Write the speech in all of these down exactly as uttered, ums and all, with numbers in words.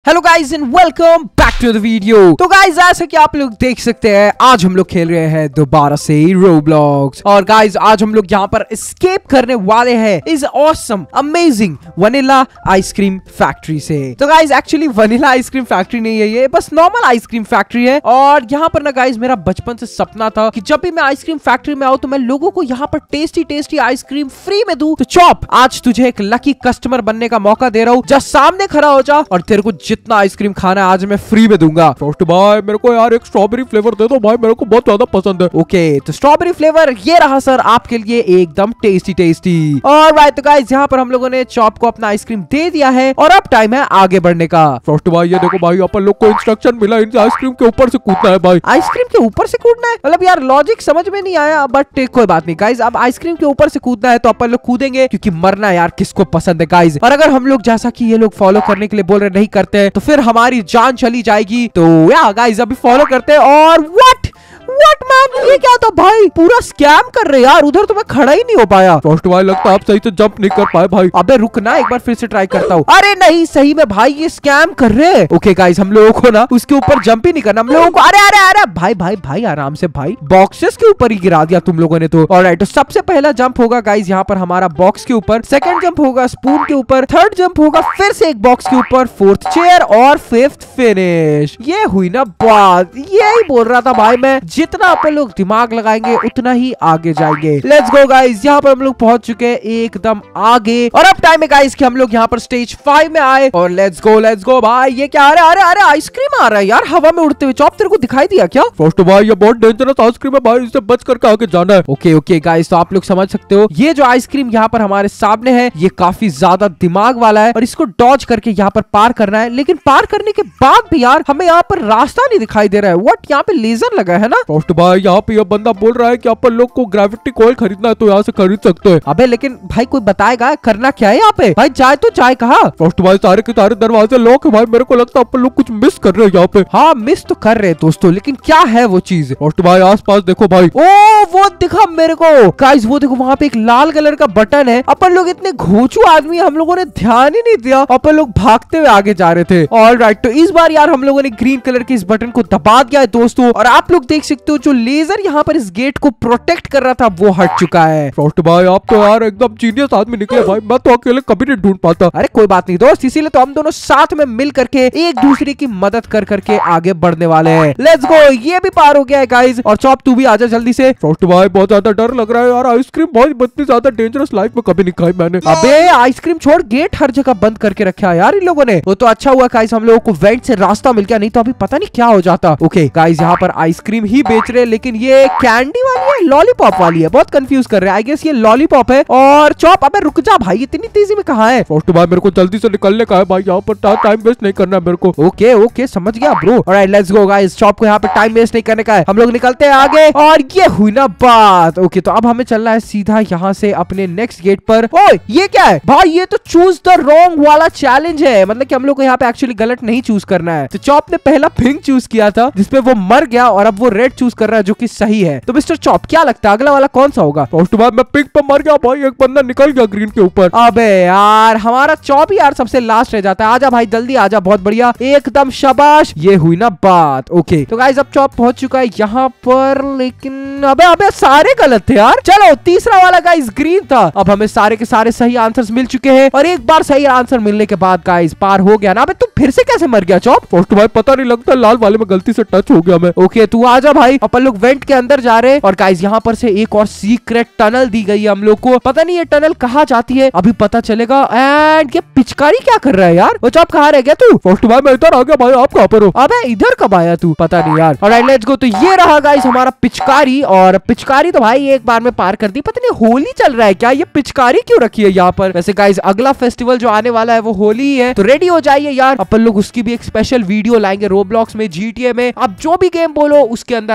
Hello guys and welcome back to the video. तो guys ऐसा कि आप लोग देख सकते हैं आज हम लोग खेल रहे हैं दोबारा से रोब्लॉक्स। और गाइज आज हम लोग यहाँ पर एस्केप करने वाले हैं इस awesome amazing vanilla ice cream factory से। तो guys actually vanilla ice cream factory नहीं है, ये बस नॉर्मल आइसक्रीम फैक्ट्री है। और यहाँ पर ना गाइज मेरा बचपन से सपना था कि जब भी मैं आइसक्रीम फैक्ट्री में आऊँ तो मैं लोगों को यहाँ पर टेस्टी टेस्टी आइसक्रीम फ्री में दूं। तो चॉप, आज तुझे एक लकी कस्टमर बनने का मौका दे रहा हूँ। जस्ट सामने खड़ा हो जा और तेरे को जितना आइसक्रीम खाना है आज मैं फ्री में दूंगा। फ्रॉस्ट भाई मेरे को यार एक स्ट्रॉबेरी फ्लेवर दे दो भाई, मेरे को बहुत ज्यादा पसंद है। ओके तो स्ट्रॉबेरी फ्लेवर ये रहा सर आपके लिए, एकदम टेस्टी टेस्टी। ऑलराइट तो गाइस यहाँ पर हम लोगों ने चॉप को अपना आइसक्रीम दे दिया है और अब टाइम है आगे बढ़ने का। फ्रॉस्ट भाई ये देखो भाई, अपन लोग को इंस्ट्रक्शन मिला इन आइसक्रीम के ऊपर से कूदना है भाई। आइसक्रीम के ऊपर से कूदना है? मतलब यार लॉजिक समझ में नहीं आया, बट कोई बात नहीं गाइस। अब आइसक्रीम के ऊपर से कूदना है तो अपन लोग कूदेंगे क्योंकि मरना यार किसको पसंद है गाइस। और अगर हम लोग जैसा कि ये लोग फॉलो करने के लिए बोल रहे नहीं करते हैं तो फिर हमारी जान चली जाएगी। तो या गाइस अभी फॉलो करते हैं। और व्हाट व्हाट मैन, ये क्या था भाई? पूरा स्कैम कर रहे यार, उधर तो मैं खड़ा ही नहीं हो पाया। फ्रॉस्ट भाई लगता है आप सही से जंप नहीं कर पाए भाई। अबे रुकना, एक बार फिर से ट्राई करता हूँ। अरे नहीं सही में भाई ये स्कैम कर रहे हैं। ओके गाइस हम लोगों को ना उसके ऊपर जंप ही नहीं करना, हम लोगों को अरे अरे अरे भाई भाई भाई आराम से भाई, बॉक्सेस के ऊपर ही गिरा दिया तुम लोगों ने तो। ऑलराइट तो सबसे पहला जंप होगा गाइस यहाँ पर हमारा बॉक्स के ऊपर, सेकंड जंप होगा स्पून के ऊपर, थर्ड जंप होगा फिर से एक बॉक्स के ऊपर, फोर्थ चेयर और फिफ्थ फिनिश। ये हुई ना बात, यही बोल रहा था भाई मैं, जितना अपन लोग दिमाग लगाएंगे उतना ही आगे जाएंगे। लेट्स गो गाइस, यहाँ पर हम लोग पहुंच चुके हैं एकदम आगे और अब टाइम है गाइस कि हम लोग यहाँ पर स्टेज फाइव में आए। और लेट्स गो लेट्स गो भाई। ये क्या? अरे अरे अरे आइसक्रीम आ रहा है यार हवा में उड़ते हुए। चॉप तेरे को दिखाई दिया क्या? फ्रॉस्ट भाई ये बहुत डेंजरस आइसक्रीम है भाई, इससे बच करके आगे जाना है। ओके ओके गाइस तो आप लोग समझ सकते हो ये जो आइसक्रीम यहाँ पर हमारे सामने है ये काफी ज्यादा दिमाग वाला है और इसको डॉज करके यहाँ पर पार करना है। लेकिन पार करने के बाद भी यार हमें यहाँ पर रास्ता नहीं दिखाई दे रहा है। व्हाट, यहाँ पे लेजर लगा है ना? फ्रॉस्ट भाई यहाँ पे ये बंदा बोल रहा है कि अपन लोग को ग्रेविटी कॉइल खरीदना है तो यहाँ से खरीद सकते हैं। अबे लेकिन भाई कोई बताएगा करना क्या है यहाँ पे? भाई जाए तो जाए कहाँ? फ्रॉस्ट भाई सारे के सारे दरवाजे लॉक है भाई, मेरे को लगता है अपन लोग कुछ मिस कर रहे हैं यहाँ पे। हाँ मिस तो कर रहे हैं दोस्तों, लेकिन क्या है वो चीज? फ्रॉस्ट भाई आस पास देखो भाई। ओ वो दिखा मेरे को गाइस, वो देखो वहाँ पे एक लाल कलर का बटन है। अपन लोग इतने घोचू आदमी हम लोगों ने ध्यान ही नहीं दिया, अपन लोग भागते हुए आगे जा रहे थे। ऑलराइट तो इस बार यार हम लोगों ने ग्रीन कलर के इस बटन को दबा दिया है दोस्तों। और आप लोग देख सकते हो जो लेजर यहाँ पर इस गेट को प्रोटेक्ट कर रहा था वो हट चुका है। फ्रॉस्ट भाई आप तो यार एकदम जीनियस आदमी निकले भाई, मैं तो अकेले कभी नहीं ढूंढ पाता। अरे कोई बात नहीं दोस्त, इसीलिए तो हम दोनों साथ में मिल करके एक दूसरे की मदद कर करके आगे बढ़ने वाले हैं। लेट्स गो, ये भी पार हो गया है गाइस। और चॉप तू भी आजा जल्दी से। फ्रॉस्ट भाई बहुत ज्यादा डर लग रहा है यार, आइसक्रीम बहुत इतनी ज्यादा डेंजरस लाइफ में कभी नहीं खाई मैंने। अबे आइसक्रीम छोड़, गेट हर जगह बंद करके रखा है यार इन लोगों ने। वो तो अच्छा हुआ गाइस हम लोगों को वेंट से रास्ता मिल गया, नहीं तो अभी पता नहीं क्या हो जाता। ओके गाइस यहाँ पर आइसक्रीम ही बेच रहे हैं, लेकिन ये कैंडी वाली है लॉलीपॉप वाली है, बहुत कंफ्यूज कर रहे हैं। आई गेस ये लॉलीपॉप है। और चॉप अबे रुक जा भाई, इतनी तेजी में कहाँ है? फ्रॉस्ट भाई मेरे को जल्दी से निकलने का है भाई, यहाँ पर टाइम वेस्ट नहीं करना है मेरे को। ओके ओके समझ गया bro. Alright let's go guys, Chop को यहाँ पे टाइम वेस्ट नहीं करने का है, हम लोग निकलते हैं आगे। और ये हुई ना बात। ओके तो अब हमें चलना है सीधा यहाँ से अपने नेक्स्ट गेट पर। ओए ये क्या है भाई? ये तो चूज द रॉन्ग वाला चैलेंज है, मतलब कि हम लोग को यहाँ पे एक्चुअली गलत नहीं चूज करना है। तो चॉप ने पहला पिंक चूज किया था जिसपे वो मर गया और अब वो रेड चूज कर रहा है जो कि सही है। तो मिस्टर चॉप क्या लगता है अगला वाला कौन सा होगा? फ्रॉस्ट भाई मैं पिंक पे मर गया भाई, एक बंदा निकल गया ग्रीन के ऊपर। अबे यार हमारा चॉप ही यार सबसे लास्ट रह जाता है। आजा भाई जल्दी आजा, बहुत बढ़िया एकदम शाबाश। ये हुई ना बात। ओके तो गाइस अब चॉप पहुंच चुका है यहाँ पर, लेकिन अबे अबे सारे गलत थे यार। चलो तीसरा वाला गाइस ग्रीन था। अब हमें सारे के सारे सही आंसर्स मिल चुके हैं और एक बार सही आंसर मिलने के बाद गाइस पार हो गया ना। अबे तू फिर से कैसे मर गया चॉप? फ्रॉस्ट भाई पता नहीं, लगता लाल वाले में गलती से टच हो गया मैं। ओके तू आजा भाई, अपन लोग वेंट के अंदर जा रहे हैं। और गाइस यहाँ पर से एक और सीक्रेट टनल दी गई है हम लोग को, पता नहीं ये टनल कहाँ जाती है अभी पता चलेगा। एंड ये पिचकारी क्या कर रहा है यार? वो चॉप कहाँ रह गया तू? फ्रॉस्ट भाई मैं इधर आ गया भाई, आप कहाँ पर हो? अबे इधर कब आया तू? पता नहीं यार। Alright let's go. तो ये रहा गाइस हमारा पिचकारी, और पिचकारी तो भाई एक बार में पार कर दी। पता नहीं होली चल रहा है क्या, ये पिचकारी क्यों रखी है यहाँ पर? वैसे गाइस अगला फेस्टिवल जो आने वाला है वो होली ही है, तो रेडी हो जाइए यार, अपन लोग उसकी भी एक स्पेशल वीडियो लाएंगे रोब्लॉक्स में, जीटीए में। आप जो भी गेम बोलो उसके अंदर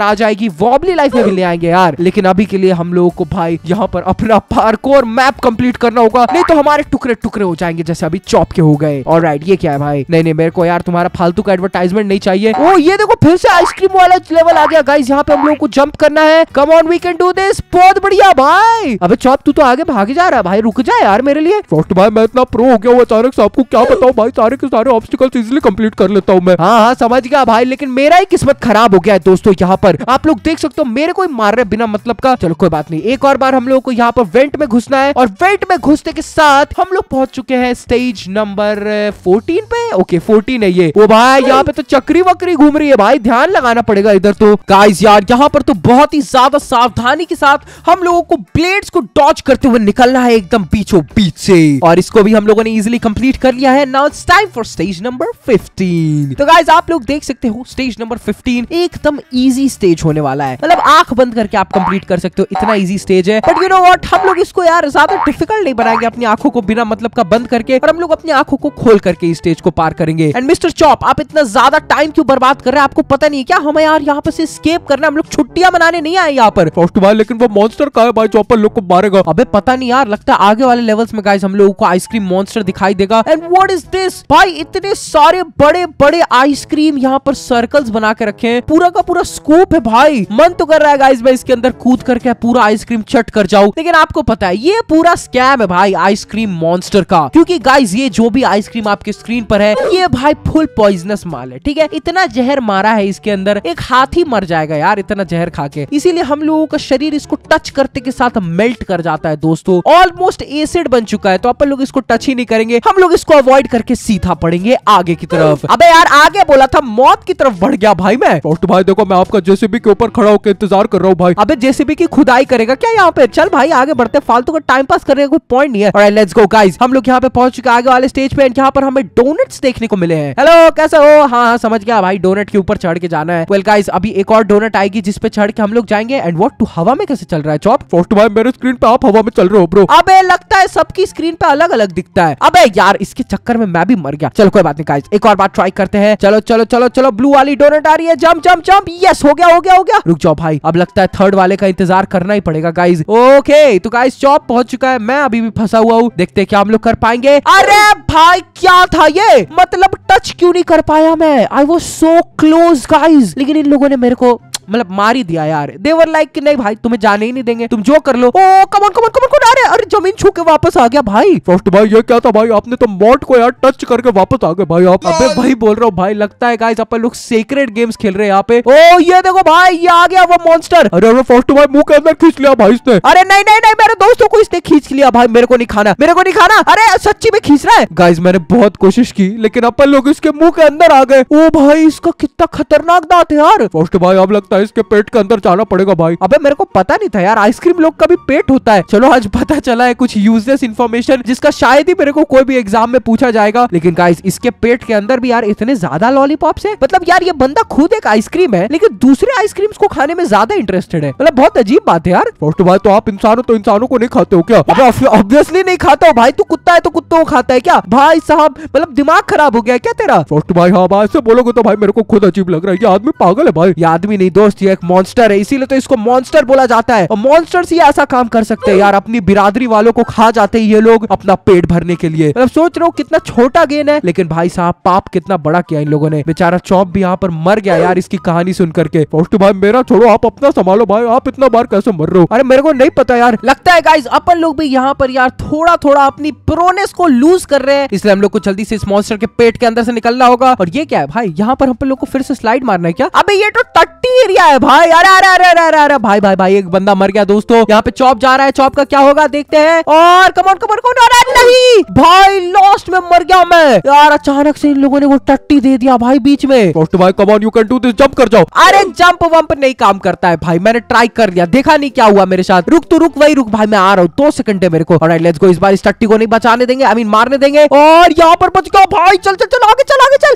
पर आ जाएगी, वॉबली लाइफ में भी ले आएंगे यार। लेकिन अभी के लिए हम लोगों को भाई यहाँ पर अपना पार्कोर मैप कंप्लीट करना होगा, नहीं तो हमारे टुकड़े टुकड़े हो जाएंगे जैसे अभी चॉप के हो गए। ऑलराइट, ये क्या है भाई? नहीं नहीं, मेरे को यार तुम्हारा फालतू का एडवर्टाइजमेंट नहीं चाहिए। ओ ये देखो फिर से आइसक्रीम वाला लेवल आ गया गाइस। यहाँ पे हम लोगों को जंप करना है। Come on, we can do this. बहुत बढ़िया भाई। अबे चॉप, तू तो आगे भागे जा रहा है भाई, रुक जा यार मेरे लिए। फर्स्ट भाई मैं इतना प्रो हो गया हूँ अचानक से, आपको क्या बताऊं भाई, सारे के सारे ऑब्स्टिकल्स इजीली कंप्लीट कर लेता हूँ मैं। हाँ हाँ समझ गया भाई, लेकिन मेरा ही किस्मत खराब हो गया है दोस्तों। यहाँ पर आप लोग देख सकते हो मेरे को ही मार रहे बिना मतलब का। चलो कोई बात नहीं, एक और बार हम लोगों को यहाँ पर वेंट में घुसना है और वेंट में घुसने के साथ हम लोग पहुंच चुके हैं स्टेज नंबर फोर्टीन पे। ओके फोर्टीन है ये। वो भाई यहाँ पे तो चक्री वक्री घूम रही है भाई, ध्यान लगाना पड़ेगा इधर तो। गाइस यार यहाँ पर तो बहुत ही ज्यादा सावधानी के साथ हम लोगों को ब्लेड्स को डॉज करते हुए निकलना है एकदम बीचों बीच से। और इसको भी हम लोगों ने इजीली कंप्लीट कर लिया है। Now it's time for stage number fifteen. तो गाइस आप लोग देख सकते हो स्टेज नंबर फिफ्टीन एकदम इजी स्टेज होने वाला है, मतलब आंख बंद करके आप कंप्लीट कर सकते हो, इतना इजी स्टेज है। बट यू नो व्हाट, हम लोग इसको यार ज्यादा डिफिकल्ट नहीं बनाएंगे अपनी आंखों को बिना मतलब का बंद करके, और हम लोग अपनी आंखों को खोल करके इस स्टेज को पार करेंगे। एंड मिस्टर चॉप, आप इतना ज्यादा टाइम क्यों बर्बाद कर रहे हैं? आपको पता नहीं क्या हमें यार यहाँ पर से एस्केप करना, हम लोग छुट्टियां मनाने नहीं आए यहाँ पर। फर्स्ट भाई लेकिन वो मॉन्स्टर कहाँ है भाई जो अपन लोग को मारेगा? अबे पता नहीं यार, लगता है आगे वाले लेवल्स में गाइस हम लोगों को आइसक्रीम मॉन्स्टर दिखाई देगा। एंड व्हाट इज दिस भाई, इतने सारे बड़े बड़े आइसक्रीम यहाँ पर सर्कल्स बना के रखे हैं, पूरा का पूरा स्कूप है भाई। मन तो कर रहा है गाइस मैं इसके अंदर कूद करके पूरा आइसक्रीम चट कर जाऊं, लेकिन आपको पता है ये पूरा स्कैम है भाई आइसक्रीम मॉन्स्टर का। क्योंकि गाइस ये जो भी आइसक्रीम आपके स्क्रीन पर है ये भाई फुल पॉइजनस माल है, ठीक है? इतना जहर मारा है इसके अंदर, एक हाथी मर जाएगा यार इतना जहर खा के। इसीलिए हम लोगों का शरीर इसको टच करते के साथ मेल्ट कर जाता है दोस्तों, ऑलमोस्ट एसिड बन चुका है। तो अपन लोग इसको टच ही नहीं करेंगे, हम लोग इसको अवॉइड करके सीधा पड़ेंगे आगे की तरफ। अबे यार आगे बोला था, मौत की तरफ बढ़ गया भाई मैं। फर्स्ट भाई देखो मैं आपका जेसीबी के ऊपर खड़ा होकर इंतजार कर रहा हूँ भाई। अबे जेसीबी की खुदाई करेगा क्या यहाँ पे? चल भाई आगे बढ़ते, फालतू का टाइम पास करने का कोई पॉइंट नहीं है। ऑलराइट लेट्स गो गाइस, हम लोग यहाँ पे पहुंच चुके हैं आगे वाले स्टेज पे। यहाँ पर हमें डोनट्स देखने को मिले हैं। हेलो कैसे हो? हाँ हाँ समझ गया भाई, डोनट के ऊपर चढ़ के जाना है। वेल गाइस अभी एक और डोनट आएगी जिस पे चढ़ के हम लोग जाएंगे। एंड व्हाट, तू हवा में कैसे चल रहा है चॉप? फर्स्ट भाई मेरे स्क्रीन पे आप हवा में चल रहे हो ब्रो। अबे लगता है सबकी स्क्रीन पे अलग अलग दिखता है। अबे यार इसके चक्कर में मैं भी मर गया। चलो कोई बात नहीं गाइस, एक और बार ट्राई करते हैं। चलो चलो चलो चलो, ब्लू वाली डोनट आ रही है, जंप जंप जंप। यस हो गया हो गया हो गया। रुक जाओ भाई, अब लगता है थर्ड वाले का इंतजार करना ही पड़ेगा गाइस। ओके तो गाइस चॉप पहुंच चुका है, मैं अभी भी फंसा हुआ हूँ, देखते हैं क्या हम लोग कर पाएंगे। अरे भाई क्या था ये, मतलब टच क्यों नहीं कर पाया मैं? I was so close guys, लेकिन इन लोगों ने मेरे को मतलब मार ही दिया यार। दे वर लाइक कि नहीं भाई तुम्हें जाने ही नहीं देंगे, तुम जो कर लो। Oh come on come on come on, अरे अरे जमीन छू के वापस आ गया भाई। फर्स्ट भाई ये क्या था भाई, आपने तो मॉड को यार टच करके वापस आ गए भाई आप। अबे वही बोल रहा हूँ भाई, लगता है गाइस अपन लोग सीक्रेट गेम्स खेल रहे हैं यहाँ पे। ओ ये देखो भाई, ये आ गया वो मॉन्स्टर। अरे अरे फर्स्ट भाई मुंह के अंदर खींच लिया भाई इसने। अरे नहीं नहीं नहीं, मेरे दोस्तों को इसने खींच लिया भाई, मेरे को नहीं खाना, मेरे को नहीं खाना। अरे सच्ची में खींच रहा है गाइस, मैंने बहुत कोशिश की लेकिन अपन लोग इसके मुंह के अंदर आ गए। ओ भाई इसका कितना खतरनाक दांत है यार। फर्स्ट भाई अब लगता है इसके पेट के अंदर जाना पड़ेगा भाई। अबे मेरे को पता नहीं था यार आइसक्रीम लोग का भी पेट होता है। चलो आज पता चला है कुछ यूजलेस इन्फॉर्मेशन जिसका शायद ही मेरे को कोई भी एग्जाम में पूछा जाएगा। लेकिन गाइस इसके पेट के अंदर भी यार इतने ज्यादा लॉलीपॉप्स है, मतलब यार ये बंदा खुद एक आइसक्रीम है लेकिन दूसरे आइसक्रीम्स को खाने में ज्यादा इंटरेस्टेड है, मतलब बहुत अजीब बात है यार। फर्स्ट भाई तो आप इंसान हो तो इंसानों को नहीं खाते हो क्या? अबे ऑब्वियसली नहीं खाता हूँ भाई, तू कुत्ता है तो कुत्तों को खाता है क्या भाई साहब? मतलब दिमाग खराब हो गया क्या तेरा? फर्स्ट भाई हाँ भाई ऐसे बोलोगे तो भाई मेरे को खुद अजीब लग रहा है, ये आदमी पागल है भाई। ये आदमी नहीं दोस्त, ये एक मॉन्स्टर है, इसीलिए तो इसको मॉन्स्टर बोला जाता है। और मॉन्स्टर्स ही ऐसा काम कर सकते हैं यार, अपनी बिरादरी वालों को खा जाते हैं ये लोग अपना पेट भरने के लिए। मतलब सोच रहा हूँ कितना छोटा गेम है, लेकिन भाई साहब पाप कितना बड़ा किया इन लोगों ने। बेचारा चॉप भी यहाँ पर मर गया यार इसकी कहानी सुन करके। फर्स्ट भाई मेरा छोड़ो, आप अपना संभालो भाई, आप इतना बार कैसे मर रहे हो? अरे मेरे को नहीं पता यार, लगता है गाइस अपन लोग भी यहाँ पर यार थोड़ा थोड़ा अपनी प्रोनेस को लूज कर रहे हैं, इसलिए हम लोग को जल्दी से इस मॉन्स्टर के पेट के अंदर से निकलना होगा। और ये क्या है भाई, यहाँ पर हम लोग को फिर से स्लाइड मारना है क्या? अबे ये तो टट्टी एरिया है भाई। अरे अरे अरे अरे अरे भाई भाई भाई एक बंदा मर गया दोस्तों। यहाँ पे चॉप जा रहा है, चॉप का क्या होगा देखते हैं। और कमॉन कमॉन कमॉन, अरे नहीं भाई लॉस्ट में मर गया मैं यार, अचानक से इन लोगों ने वो टट्टी दे दिया भाई बीच में। फर्स्ट भाई come on you can do this, jump कर जाओ। अरे जंप वंप नहीं काम करता है भाई, मैंने ट्राई कर लिया, देखा नहीं क्या हुआ मेरे साथ। रुक तो रुक, वही रुक भाई, मैं आ रहा हूँ, दो सेकंड है मेरे को। ऑलराइट लेट्स गो, इस बार इस टट्टी को नहीं बचाने देंगे, आई मीन मारने देंगे। और यहाँ पर बच गया भाई, चल चल चल आगे चल आगे चल।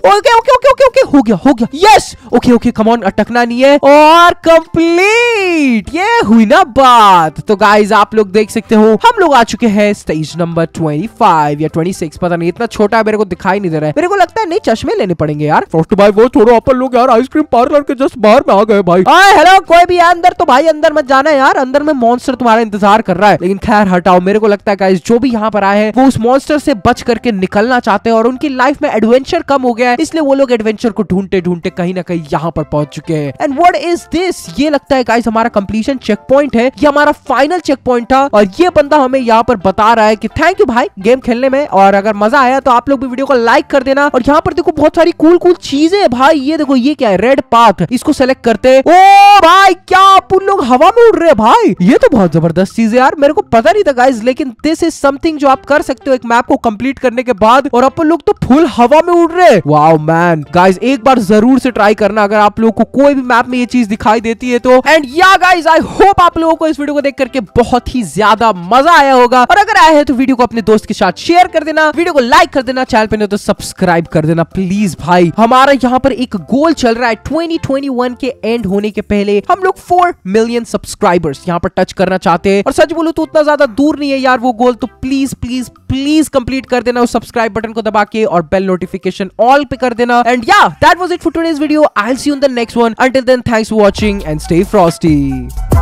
Okay okay okay okay okay हो गया हो गया yes okay okay come on अटकना नहीं है और कंप्लीट ये हुई ना बात। तो गाइज आप लोग देख सकते हो हम लोग आ चुके हैं स्टेज नंबर पच्चीस या छब्बीस पता नहीं इतना छोटा है मेरे को दिखाई नहीं दे रहा है। मेरे को लगता है नहीं चश्मे लेने पड़ेंगे यार। फर्स्ट भाई वो छोड़ो अपन लोग यार आइसक्रीम पार्लर के जस्ट बाहर में आ गए भाई। हेलो कोई भी है अंदर तो भाई अंदर मत जाना यार अंदर में मॉन्स्टर तुम्हारा इंतजार कर रहा है। लेकिन खैर हटाओ मेरे को लगता है गाइस जो भी यहाँ पर आए हैं वो उस मॉन्स्टर से बच करके निकलना चाहते हैं और उनकी लाइफ में एडवेंचर कम हो गया है इसलिए वो लोग एडवेंचर को ढूंढते ढूंढते कहीं ना कहीं यहाँ पर पहुंच चुके हैं। एंड व्हाट इज दिस ये लगता है गाइस हमारा कंप्लीशन चेक पॉइंट है ये हमारा फाइनल चेक पॉइंट था और ये बंदा हमें यहाँ पर बता रहा है कि थैंक यू भाई गेम खेलने में और अगर मजा आया तो आप लोग भी वीडियो को लाइक कर देना। और यहाँ पर देखो बहुत सारी कूल कूल चीजें है भाई ये देखो ये क्या है रेड पाथ इसको सेलेक्ट करते ओ भाई क्या अपन लोग हवा में उड़ रहे हैं भाई ये तो बहुत जबरदस्त चीज है यार मेरे को पता नहीं था गाइस लेकिन दिस इज समथिंग जो आप कर सकते हो एक मैप को कंप्लीट करने के बाद और अपन लोग तो फुल हवा में उड़ रहे हैं। वाओ मैन गाइस एक बार जरूर से ट्राई करना अगर आप लोगों को कोई भी मैप में ये चीज दिखाई देती है तो। एंड या गाइस आई होप आप लोगों को इस वीडियो को देख करके बहुत ही ज्यादा मजा आया होगा और अगर आया है तो वीडियो को अपने दोस्त के साथ शेयर कर देना वीडियो को लाइक कर देना चैनल पे नहीं तो सब्सक्राइब कर देना प्लीज भाई। हमारा यहाँ पर एक गोल चल रहा है ट्वेंटी ट्वेंटी वन के एंड होने के पहले हम लोग फोर मिलियन सब्सक्राइबर्स यहाँ पर टच करना चाहते हैं और सच बोलूं तो उतना ज्यादा दूर नहीं है यार वो गोल तो प्लीज प्लीज प्लीज कंप्लीट कर देना उस सब्सक्राइब बटन को दबा के और बेल नोटिफिकेशन ऑल पे कर देना। And yeah that was it for today's video I will see you in the next one until then thanks for watching and stay Frosty.